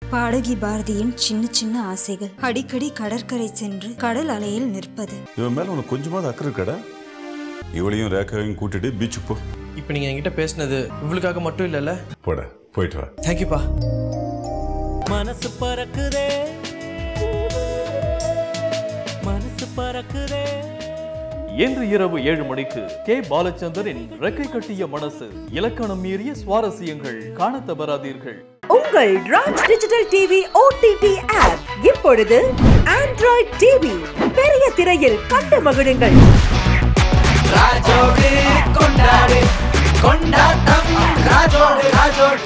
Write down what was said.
பாடகி பாரதியின் சின்ன சின்ன ஆசைகள். அடிக்கடி கடற்கரை சென்று கடல் அலையில் நிற்பது. இவன் மேல உனக்கு கொஞ்சமாவது அக்கறை இருக்கடா? இவளையும் ரேக்காவையும் கூட்டிட்டு பீச்சுக்கு போ. இப்போ நீங்க என்கிட்ட பேசினது இவளுக்காக மட்டும் இல்லைல்ல? போட, போயிட்டு வா. தேங்க்யூப்பா. மனசு பறக்குதே, மனசு பறக்குதே. இன்று இரவு 7 மணிக்கு K.Balachanderன் ரெக்கை கட்டிய மனசு. இலக்கணம் மீறிய சுவாரஸ்யங்கள் காண தவறாதீர்கள். உங்கள் Raj digital TV OTT app இப்பொழுது Android TV பெரிய திரையில் கண்டு மகிழுங்கள். ராஜோடு கொண்டாடு, கொண்டாட்டம் ராஜோடு ராஜோடு.